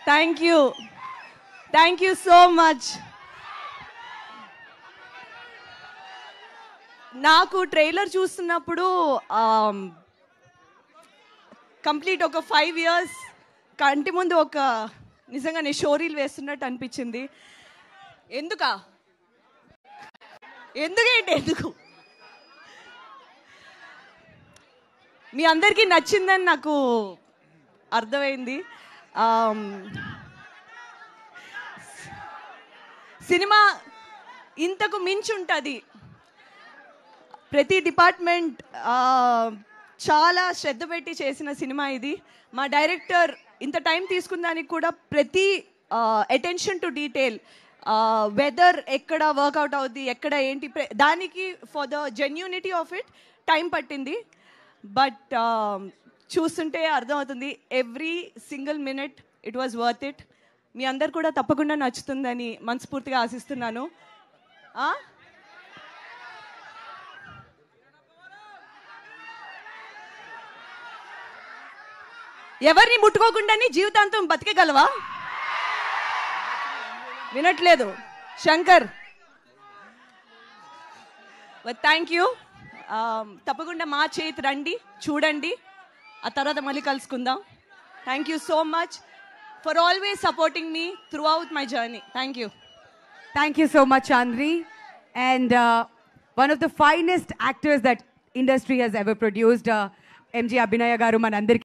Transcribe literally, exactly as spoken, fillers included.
Thank you thank you so much. నాకు trailer చూస్తున్నప్పుడు complete ఒక ఫైవ్ ఇయర్స్ కంటి ముందు ఒక నిజంగా నేను షోరీలు వేస్తున్నట్టు అనిపించింది. ఎందుకా ఎందుకేంటి ఎందుకు మీ అందరికీ నచ్చిందని నాకు అర్థమైంది. సినిమా ఇంతకు మించి ఉంటుంది. ప్రతి డిపార్ట్మెంట్ చాలా శ్రద్ధ పెట్టి చేసిన సినిమా ఇది. మా డైరెక్టర్ ఇంత టైం తీసుకున్న దానికి కూడా ప్రతి అటెన్షన్ టు డీటెయిల్, వెదర్ ఎక్కడ వర్కౌట్ అవుద్ది, ఎక్కడ ఏంటి, దానికి for the genuinity of it time పట్టింది. బట్ చూస్తుంటే అర్థమవుతుంది every single minute it was worth it. మీ అందరు కూడా తప్పకుండా నచ్చుతుందని మనస్ఫూర్తిగా ఆశిస్తున్నాను. ఎవరిని ముట్టుకోకుండానే జీవితాంతం బతికేగలవా? వినట్లేదు శంకర్. Thank you. తప్పకుండా మా చేతి రండి, చూడండి, ఆ తర్వాత మళ్ళీ కలుసుకుందాం. Thank you so much for always supporting me throughout my journey. Thank you. Thank you so much, Chandri. And uh, one of the finest actors that industry has ever produced, uh, M G Abhinaya garu manandariki